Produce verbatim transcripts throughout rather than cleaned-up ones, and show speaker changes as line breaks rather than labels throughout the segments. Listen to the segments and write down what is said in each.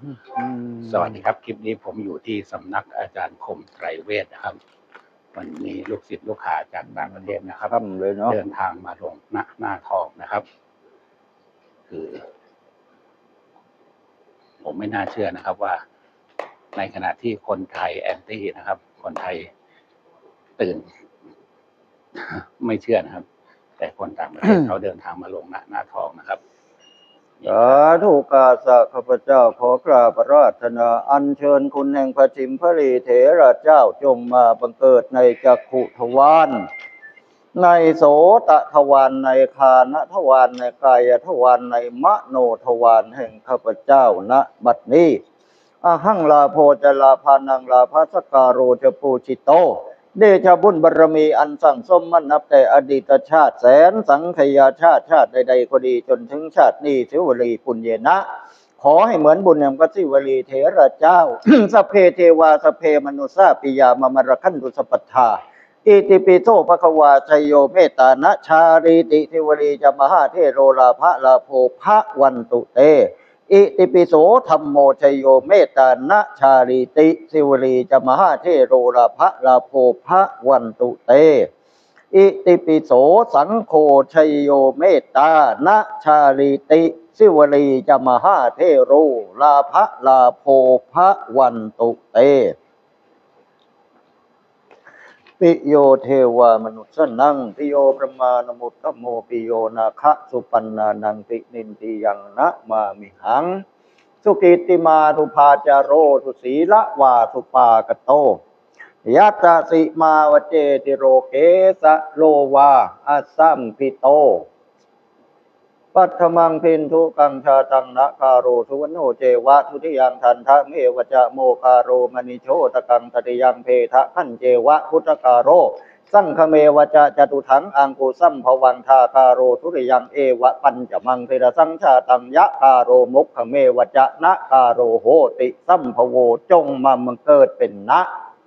สวัสดีครับคลิปนี้ผมอยู่ที่สำนักอาจารย์คมไตรเวชนะครับวันนี้ลูกศิษย์ลูกหาจากต่างประเทศนะครับเดินทางมาลงหน้าหน้าทองนะครับคือผมไม่น่าเชื่อนะครับว่าในขณะที่คนไทยแอนตี้นะครับคนไทยตื่นไม่เชื่อนะครับแต่คนต่างประเทศเขาเดินทางมาลงหน้าหน้าทองนะครับ
สาธุกาสะข้าพเจ้าขอกราบอาราธนาอัญเชิญคุณแห่งพระจิมพลีเถระเจ้าจงมาบังเกิดในจักขุทวารในโสตทวารในคานทวารในกายทวารในมโนทวารแห่งข้าพเจ้าณบัดนี้อาหังลาโพจลาภานังลาภัสการโรจปูชิโตเดชบุญบารมีอันสั่งสมมันนับแต่อดีตชาติแสนสังขยาชาติชาติใดๆก็ดีจนถึงชาตินี้สิวลีปุญเยนะขอให้เหมือนบุญแห่งพระสิวลีเถระเจ้า สัพเพเทวาสัพเพมนุสาปิยามามรคันตุสัพพทาอิติปิโสภควาชัยโยเมตตานะชาริติสิวลีจะมหาเทโรลาภลาโภภะวันตุเตอิติปิโสธัมโมชยโยเมตตานะชาลิติสิวลีจะมหาเทโรลาภลาโภภะวันตุเตอิติปิโสสังโฆชยโยเมตตานะชาลิติสิวลีจะมหาเทโรลาภลาโภภะวันตุเตปิโยเทวามนุษย์สนังปิโยประมาณมุตตโมปิโยนาคะสุปันนานังตินินติยังนะมามิหังสุกิติมาทุภาจาโรทุศีละวาสุปากโตยัตสิมาวเจติโรเกสะโลวาอัสสัมปิโตปัทมังพินทุกังชาตังนะคาโรสุวโนเจวะทุติยังทันทะเมวจะโมคาโรมณิโชตกังตติยังเพทะขันเจวะพุทธคาโรสังคเมวจะจตุถังอังกุสัมภวังทาคาโรทุติยังเอวะปัญจมังเทระสังชาตังยะคาโรมุขเมวจะนะคาโรโหติสัมภโวจงมามังเกิดเป็นนะ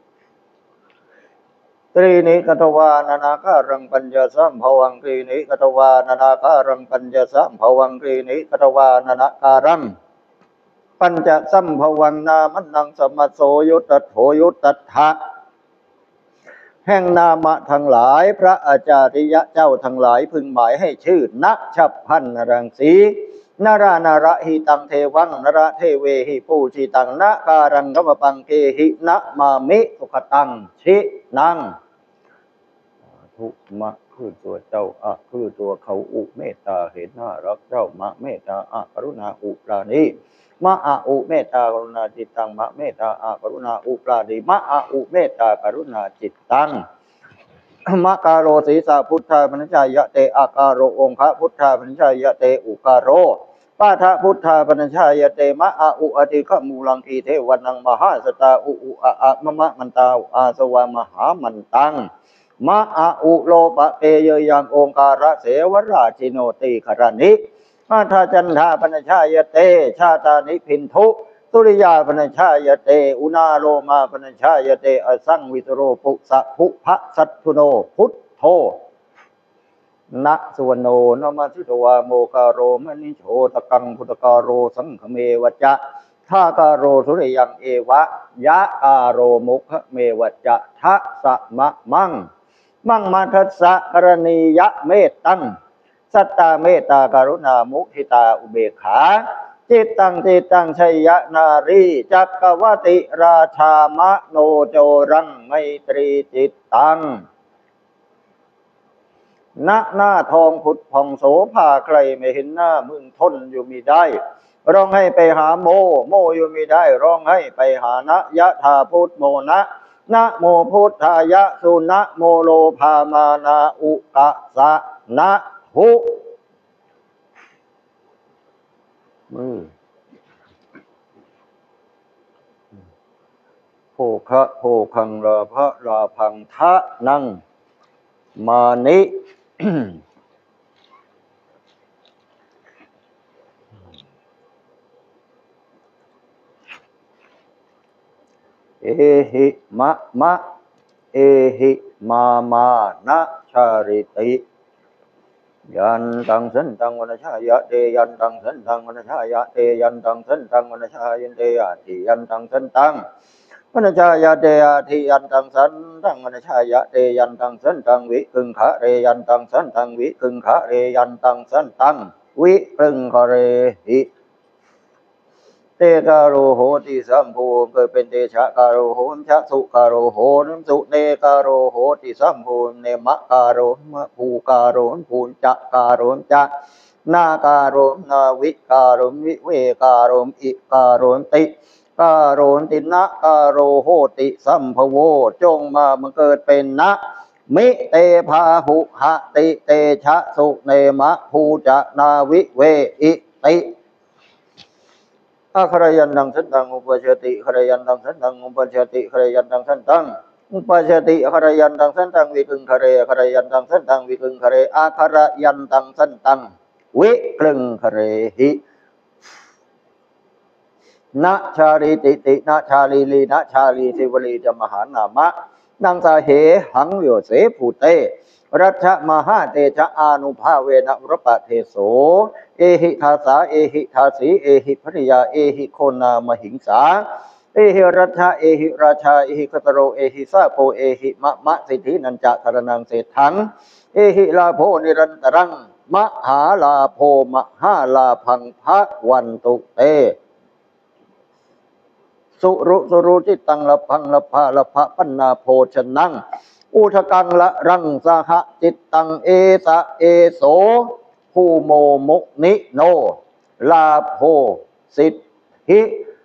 ตรีนิกตวานานาคารังปัญญาสัมภวังตรีนิกตวานานาคารังปัญญาสัมภวังตรีนิกตวานานาคารังปัญจสัมภวังนามันนังสมัสโสยุตโถยุตถะแห่งนามะทั้งหลายพระอาจาริยะเจ้าทั้งหลายพึงหมายให้ชื่อนักฉับพันนรังสีนารานาระหิตังเทวังนระเทเวหิปูชิตังนาการังกมปังเกหินะมามิสุขตังชินังทุมะคือตัวเจ้าอะคือตัวเขาอุเมตตาเห็นน่ารักเจ้ามะเมตตาอะกรุณาอุปราณีมะอะอุเมตตากรุณาจิตตังมะเมตตาอะกรุณาอุปราณีมะอะอุเมตตากรุณาจิตตังมะกาโรศีสาพุทธาปณิชายะเตอาการโรองคะพุทธาปณิชายะเตอุการโรปาทะพุทธาปณิชายะเตมะอะอุอติขมูลังทีเทวันังมหาสตาอุอุอะอะมะมะมันตาอาสวามหามันตังมะอะอุโลปะเปเยยังองการะเสวราชิโนติขรณิมาทาจันทาปณิชายะเตชาตานิพินทุตุริยาปณิชายะเตอุณาโลมาปณิชายะเตอสังวิตโรปุสะภุภะสัตถุโนพุทโธนะสุวโนนมัสสิตวาโมคาโรมณิโชตกังพุทธคาโรสังฆเมวจะทาคาโรสุริยังเอวะยะคาโรมุขเมวจะทะสะมะมังมังมาทัสสะกรณียะเมตตังสัตตาเมตตากรุณามุทิตาอุเบกขาจิตตังจิตตังชัยยนารีจักกวติราชามะโนโจรังไมตรีจิตตังณหน้าทองผุดผ่องโสภาใครไม่เห็นหน้ามึงทนอยู่มีได้ร้องให้ไปหาโมโมอยู่มีได้ร้องให้ไปหานะยะธาพุทโมนะนะโมพุทธายะสุนะโมโลภามานาอุกะสะนะหุมือโภคะโภคังลาภะลาพังทะนังมานิเอหิมะมะเอหิมามานะชาริติยันตังสันตังวรชายะเตยันตังสันตังวรชายะเตยันตังสันตังวรชายันเตอาทิยันตังสันตังวรชายะเตอาทิยันตังสันตังวรชายะเตยันตังสันตังวิกึงขะเรยันตังสันตังวิกึงขะเรยันตังสันตังวิกึงขะเรหิเตกาโรโหติสัมภูเกิดเป็นเตชะกาโรโหมชะสุกาโรโหนสุเนกาโรโหติสัมภูเนมะกาโรมะภูกาโรนภูนจะกาโรนจะนาการโรมนาวิการมวิเวการมอิการมติการมตินะการโรโหติสัมภโวจงมามันเกิดเป็นนะมิเตภาหุหะติเตชะสุเนมะภูจะนาวิเวอิติอาคารยันตังสันตังอุปชติคารยันตังสันตังอุปชติคารยันตังสันตังอุปชติคารยันตังสันตังวิกึงคาเรคารยันตังสันตังวิกึงคาเรอาคารยันตังสันตังวิกึงคาเรหินะชาลีติตินะชาลีลีนะชาลีสิวลีจะมหานามะนังสาเหหังโยเสภูเตรัชมหาเตชะอานุภาเวนะรปะเทโสเอหิทาสาเอหิทาสีเอหิภริยาเอหิโคนามหิงสาเอหิรัชะเอหิราชาเอหิคตโรเอหิสาโปเอหิมะมะสิทธินันจะธรนังเศรษฐังเอหิลาโภนิรันตรังมหาลาโภมหาลาพังภะวันตุเตสุรุสุรุจิตังละพังละภาละภะปันนาโพชนังอุทกังละรังสหจิตตังเอสะเอโสภูโมมุนิโนลาโภสิทธิ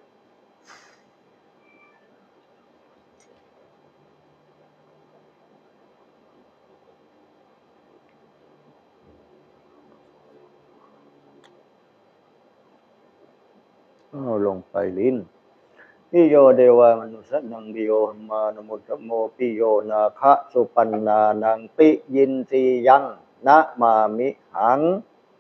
เอาลงไปลิ้นปิโยเดวามนุสนังปิโยมานมุตโมปิโยนาคะสุปันนานังปิยินสียังนะมามิหัง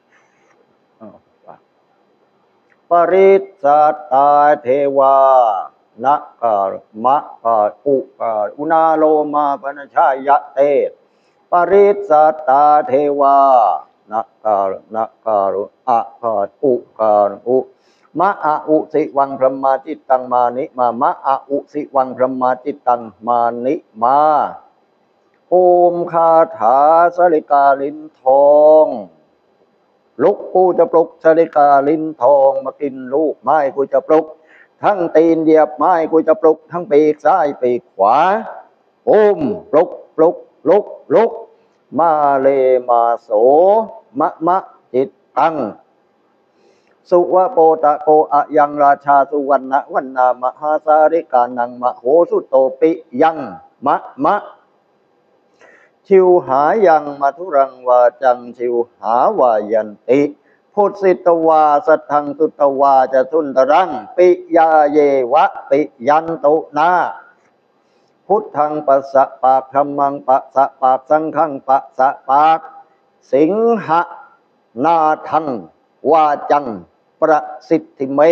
ปริสสัตตาเทวานะกามะกาอุกาอุณาโลมาปนชายะเตปริสสัตตาเทวานะกานะกาอะกาอุกาอุมะอะอุสิวังพรหมาจิตตังมานิมามะอะอุสิวังพรหมาจิตตังมานิมาโอมคาถาสลิกาลิ้นทองลุกกูจะปลุกสลิกาลิ้นทองมากินลูกไม้กูจะปลุกทั้งตีนเหยียบไม้กูจะปลุกทั้งปีกซ้ายปีกขวาโอมปลุกปลุกลุกลุกมาเลมาโสมะมะจิตตังสุวะโปตะโกอะยังราชาสุวรรณวันนามหาสาริกานังมโหสุโตปิยังมะมะชิวหายังมัทุรังวาจังชิวหาวายันติพุทธิตวาสัทธังสุตวาจะสุนทรังปิยาเยวะปิยันตุนาพุทธังปัสสะปากธัมมังปัสสะปากสังฆังปัสสะปากสิงหนาทังวาจังประสิทธิเม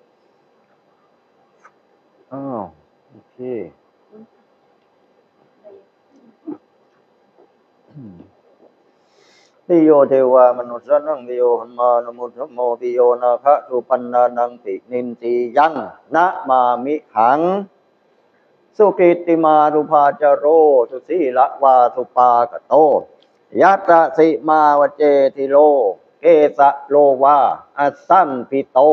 อ้าวโอเคปิโยเทวามนุสนังปิโยหัมมานมุตโมปิโยนาคะสุปันนานังปินินติยังนะมามิหังสุกิติมารุภาจโรสุสีละวาสุปากโตยัตตสิมาวเจติโลเกสะโลวาอัสสัมปิโต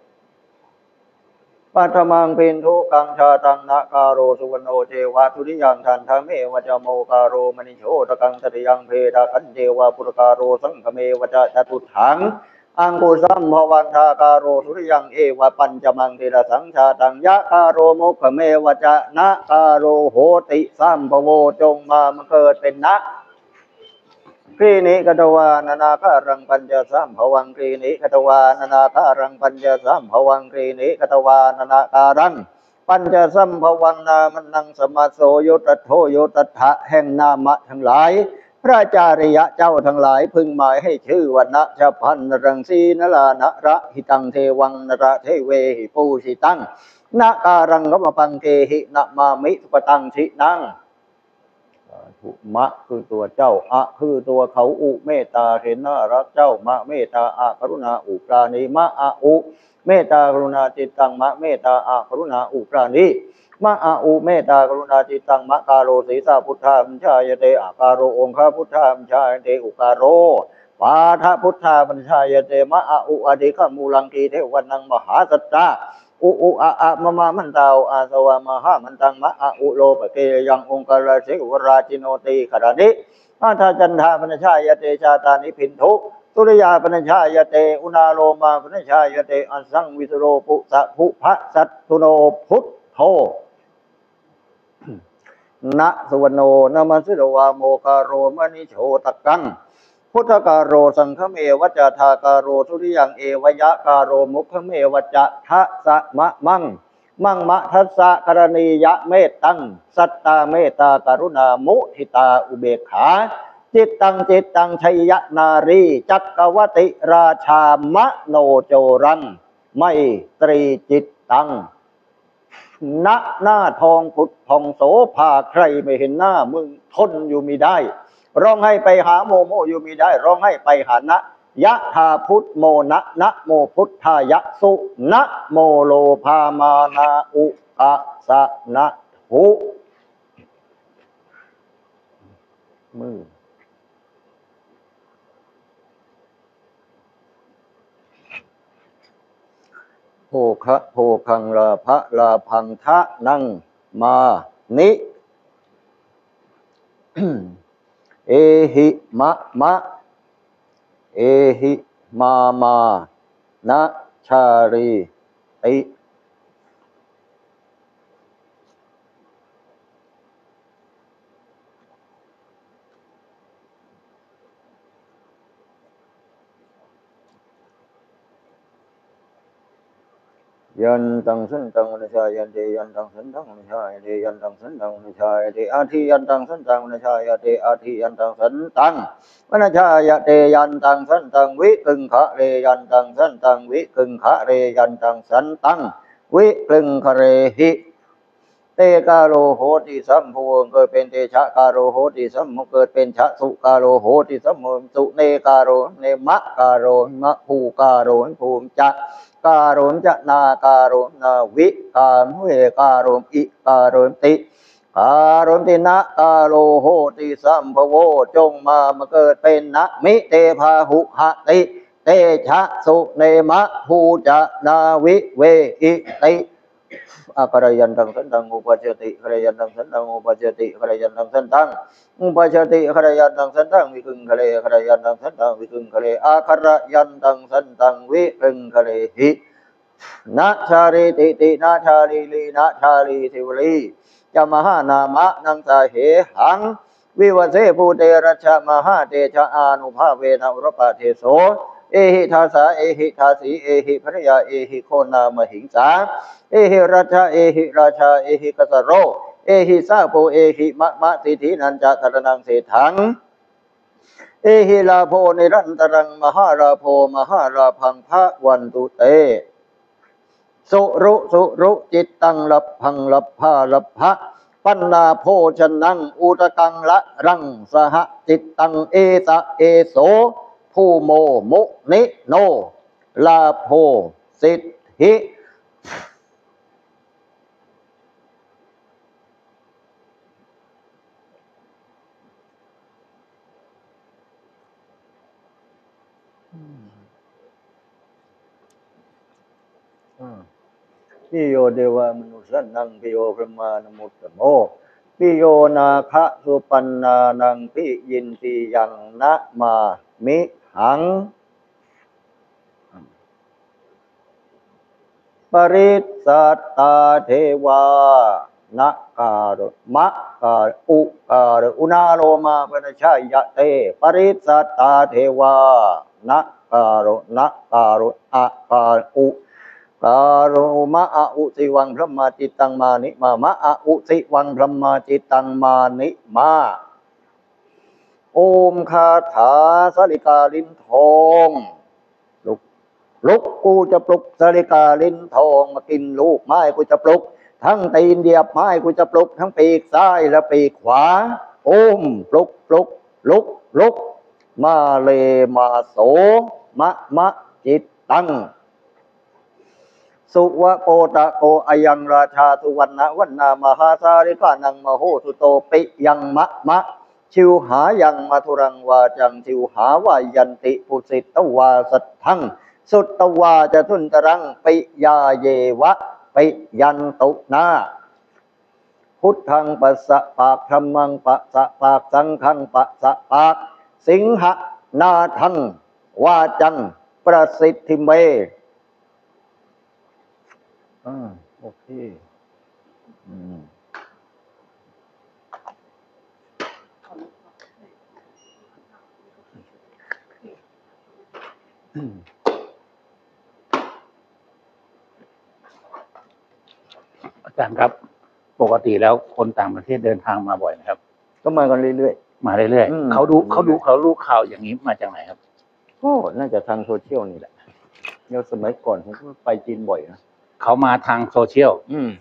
ปัทมังพินทุกังชาตังนาคาโรสุวรรณโอเทวะทุริยังทันทเมวจโมคาโรมณิโชตกังตติยังเพทาคันเทวะปุรคาโรสังฆเมวจะจตุถังอังกุสัมภวันทาคาโรทุริยังเอวะปัญจมังเทระสังชาตังยะคาโรมุขเมวจะนะคาโรโหติสัมภโวจงมามาเกิดเป็นนะกรีนิกตวานานาคารังปัญจสัมภวังกรีนิกตวานานาคารังปัญจสัมภวังกรีนิกตวานานาคารังปัญจสัมภวังนามันนังสมาโสโยตโทโยตถะแห่งนามะทั้งหลายพระจาริยะเจ้าทั้งหลายพึงหมายให้ชื่อวันนะชพันนรังสีนลานะระหิตังเทวังนระเทเวหิปูชิตังนาการังกมปังเกหินะมามิสุปตังชินังสทุมะคือตัวเจ้าอะคือตัวเขาอุเมตตาเห็นน่ารักเจ้ามะเมตตาอะกรุณาอุปราณีมะอะอุเมตตากรุณาจิตตังมะเมตตาอะกรุณาอุปราณีมะอะอุเมตตากรุณาจิตตังมะกาโรศีสาพุทธามชายเตอะกาโรองค์พุทธามชายเตอุกาโรปาทะพุทธาปัญชายเตมะอะอุอดิฆมูลังกีเทวันังมหาสัจจาอุอุอะอะมะมะมันตาวอาสวะมหามันตังมะอะอุโลปะเกยังองค์กราเสวราจิโนติขรานิอาทาจันทาปัญชายเตชาตานิพินทุตุริยาปัญชายเตอุณาโลมาปัญชายเตอัสังวิสโรปุสะภุภะสัตตุโนพุทโธนะสุวรรณโนนามัสสิโรวาโมคารโรมณิโชตกังพุทธการโรสังฆเมวัจจทาการโรทุริยังเอวยะการโรมุขเมวัจจะทะสะมะมังมังมะทัสสะกรณียะเมตตังสัตตาเมตตากรุณามุทิตาอุเบกขาจิตตังจิตตังชัยยนารีจักรวติราชามะโนโจรังไมตรีจิตตังณหน้าทองผุดผ่องโสภาใครไม่เห็นหน้ามึงทนอยู่มิได้ร้องให้ไปหาโมโมอยู่มิได้ร้องให้ไปหานะยะธาพุทโมนะนะโมพุทธายะสุนะโมโลภามานาอุกะสะนะหุมือโภคะโภคังลาภะลาพังทะนังมานิเอหิมะมะเอหิมามานะชารีติยันตังสันตังวิชายันเตยันตังสันตังวิชายันเตยันตังสันตังวิชายันเตอาทิยันตังสันตังวิชายันเตอาทิยันตังสันตังวิชายันเตยันตังสันตังวิกึงขะเรยันตังสันตังวิกึงขะเรยันตังสันตังวิกึงขะเรหิเตกาโลโหติสัมโพเกิดเป็นเตชะกาโลโหติสัมโพเกิดเป็นชะสุกาโลโหติสัมโพสุเนกาโรเนมะกาโรมะภูกาโรภูมิจะการุณจะนาการุณนาวิการเวการุณอิการุณติการุณตินะกาโลโหติสัมภโวจงมามาเกิดเป็นนะมิเตพาหุหติเตชะสุเนมะภูจะนาวิเวอิติอากรยันตังสันตังอุปจติกรยันตังสันตังอุปจติกรยันตังสันตังอุปจติกรยันตังสันตังวิกึงคะเลกรยันตังสันตังวิกึงคะเลอาครยันตังสันตังวิกึงคะเลหินาชาลีติตินาชาลีลีนาชาลีสิวลีจะมหานามะนังสาเหหังวิวัเสภูเตระชะมหาเตชะอานุภาเวนะอุรปะเทโสเอหิทาสาเอหิทาสีเอหิภรยาเอหิโคนามหิงสาเอหิราชาเอหิราชาเอหิกสโรเอหิสาโพเอหิมะมะสิทธินันจะธรนังเศถังเอหิลาโพนิรันตรังมหาราโพมหาราพังพระวันตุเตสุรุสุรุจิตตังลับพังลับพาลับพะปันนาโพชนังอุตกังละรังสหจิตตังเอตะเอโสภูโมมุนิโนลาโพสิทธิปิโยเดวามนุสันนังปิโยพระมานมุตตโมปิโยนาคะสุปันนานังปิยินติยังนะมามิหังปริสัตตาเทวานะการมะการอุการอุณาโลมาปนชัยยะเตปริสัตตาเทวานะการนะการอะการอุการุมะอะอุสิวังพระมาจิตตังมานิมามะอะอุสิวังพระมาจิตตังมานิมาโอมคาถาสลิกาลิ้นทองลุกลุกกูจะปลุกสลิกาลิ้นทองมากินลูกไม้กูจะปลุกทั้งตีนเหยียบไม้กูจะปลุกทั้งปีกซ้ายและปีกขวาโอมปลุกปลุกลุกลุกมาเลมาโสมะมะจิตตังสุวะโปตะโกอายังราชาสุวรรณวันนามหาสาริกานังมโหสุโตปิยังมะมะชิวหายังมาทุรังวาจังชิวหาวายันติปุสิตวาสัทธังสุตตวาจะทุนตรังปิยาเยวะปิยันตุนาพุทธังปัสสะปากธรรมังปัสสะปากสังฆังปัสสะปากสิงหนาทังวาจังประสิทธิเมอ่าโอเคอืม
อาจารย์ครับ ปกติแล้วคนต่างประเทศเดินทางมาบ่อยไหมครับ
ก็มากันเรื่อย
มาเรื่อย
อืม
ๆเขาดูเขาดูเขารู้ข่าวอย่างนี้มาจากไหนครับ
ๆก็น่าจะทางโซเชียลนี่แหละเดี๋ยวสมัยก่อนผมก็ไปจีนบ่อยนะ
เขามาทางโซเชียล
อืม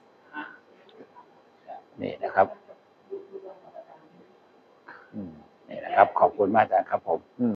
นี่นะครับ
อืม
นี่นะครับ ขอบคุณมากอาจารย์ครับผม